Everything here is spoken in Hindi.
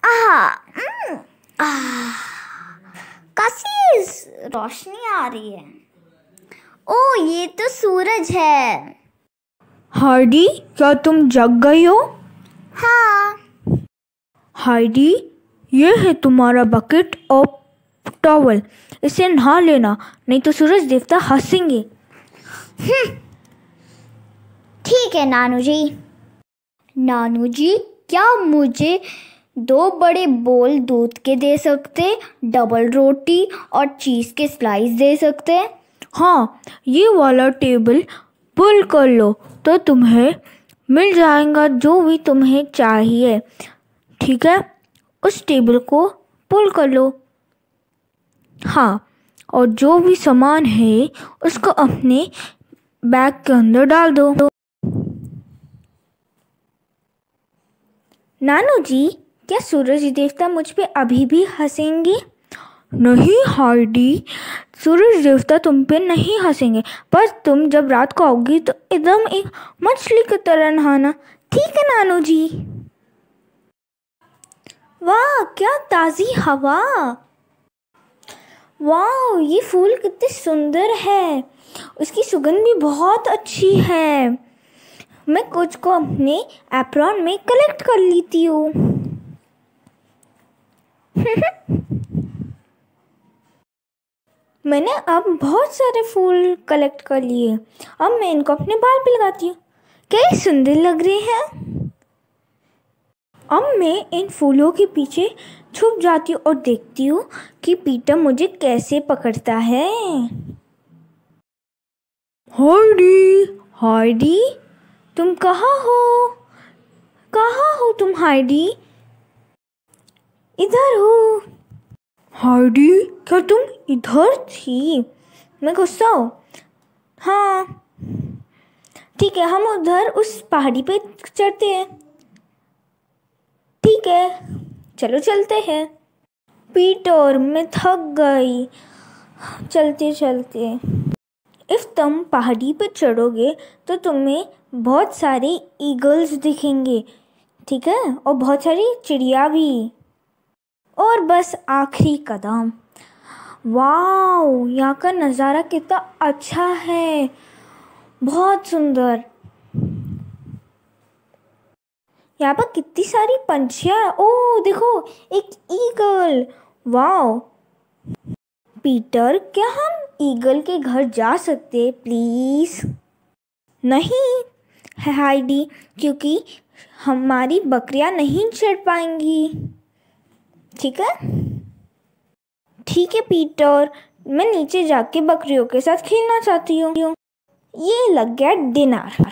आह काफी रोशनी आ रही है। ओ ये तो सूरज है। हाइडी, क्या तुम जग गई हो? हाँ। हाइडी, ये है तुम्हारा बकेट और टॉवल, इसे नहा लेना, नहीं तो सूरज देवता हंसेंगे। ठीक है नानू जी। नानू जी, क्या मुझे 2 बड़े बोल दूध के दे सकते, डबल रोटी और चीज़ के स्लाइस दे सकते? हाँ, ये वाला टेबल पुल कर लो तो तुम्हें मिल जाएगा जो भी तुम्हें चाहिए। ठीक है, उस टेबल को पुल कर लो। हाँ, और जो भी सामान है उसको अपने बैग के अंदर डाल दो। नानू जी, क्या सूरज देवता मुझ पे अभी भी हंसेंगे? नहीं हाइडी, सूरज देवता तुम पे नहीं हंसेंगे, पर तुम जब रात को आओगी तो एकदम एक मछली की तरह नहाना। ठीक है नानू जी। वाह, क्या ताज़ी हवा! वाह, ये फूल कितने सुंदर है, उसकी सुगंध भी बहुत अच्छी है। मैं कुछ को अपने एप्रॉन में कलेक्ट कर लेती हूँ। मैंने अब बहुत सारे फूल कलेक्ट कर लिए। अब मैं इनको अपने बाल पे लगाती हूँ। क्या सुंदर लग रहे हैं। अब मैं इन फूलों के पीछे छुप जाती हूँ और देखती हूँ कि पीटर मुझे कैसे पकड़ता है। हाइडी, हाइडी, तुम कहाँ हो? कहाँ हो तुम हाइडी? इधर हो। हाइडी, क्या तुम इधर थी? मैं गुस्सा हूँ। हाँ ठीक है, हम उधर उस पहाड़ी पे चढ़ते हैं। ठीक है, चलो चलते हैं। पीटर, मैं थक गई चलते चलते। इफ़ तुम पहाड़ी पे चढ़ोगे तो तुम्हें बहुत सारे ईगल्स दिखेंगे, ठीक है, और बहुत सारी चिड़िया भी। और बस आखिरी कदम। वाओ, यहाँ का नज़ारा कितना अच्छा है, बहुत सुंदर। यहाँ पर कितनी सारी पंछियाँ। ओह देखो, एक ईगल। वाओ पीटर, क्या हम ईगल के घर जा सकते प्लीज़? नहीं है हाइडी, क्योंकि हमारी बकरियां नहीं चढ़ पाएंगी। ठीक है, ठीक है पीटर, मैं नीचे जाके बकरियों के साथ खेलना चाहती हूँ। ये लग गया डिनर।